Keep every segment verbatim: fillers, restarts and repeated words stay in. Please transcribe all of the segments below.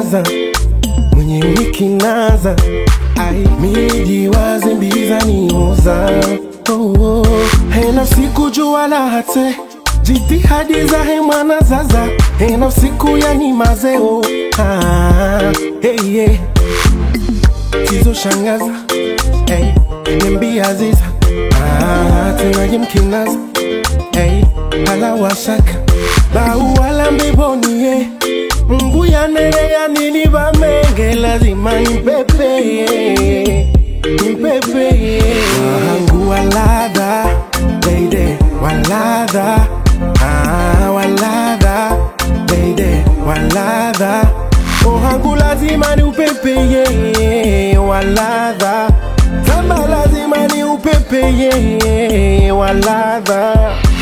kinaza, mwenye unikinaza. Ai, miji wazi mbiza ni uza. Oh, oh. Hena siku jua la hate, jitihadi za hemwana zaza. Hena siku ya ni mazeo. Ah, hey, yeah. Tizo shangaza, hey, nembi aziza. Ah, tena yimkinaza, hey, hala washaka. Bau wala mbiboni, yeah. Mbu ya nere ya nini ba menge, lazima nimpepe, yeah. Nimpepe, yeah. Wahangu walada, lady, walada. Ah, walada, lady, walada. Wahangu lazima ni upepe, yeah. Walada. Zamba lazima ni upepe, yeah. Walada.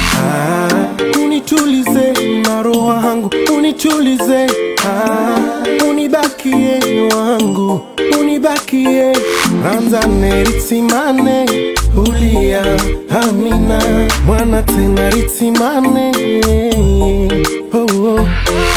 Ah, unitulize na roho wangu, unitulize. Ah, unibakie wangu, unibakie. Ramzane ritsimane, ulia amina. Mwana tena ritsimane, oh, oh.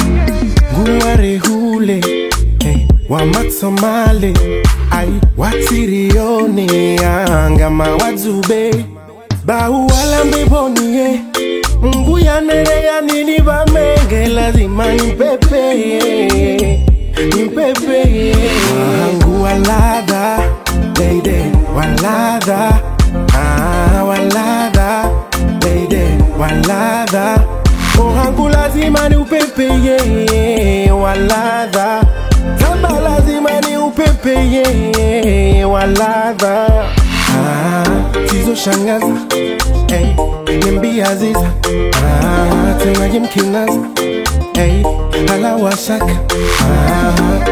Nguare hule, hey, wamatsomale. Ai, watirione, angama wazube. Bau wala mbiboni, yeah. Mbu ya nere ya nini ba menge, lazima nimpepe, yeah. Nimpepe, yeah. Wahangu walada, lady, walada. Ah, walada, lady, walada. Wahangu lazima ni upepe, yeah. Walada. Zamba lazima ni upepe, yeah. Walada. Ah, tizo shangaza, hey, nembi aziza. Ah, tena yimkinaza, hey, hala washaka. Ah,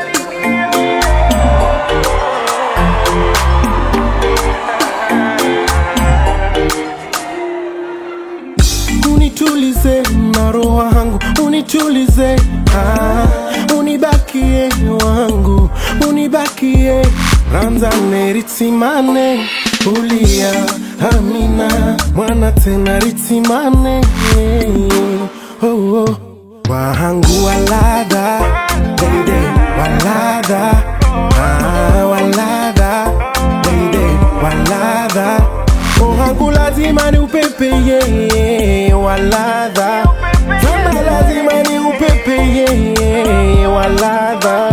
unitulize na roho wangu, unitulize. Ah, unibakie wangu, unibakie. Ramzane ritsimane, ulia amina. Mwana tena ritsimane, oh, oh. Wahangu walada, lady, walada. Ah, walada, lady, walada. Wahangu lazima ni upepe, yeah. Walada. Zamba lazima ni upepe, yeah. Walada.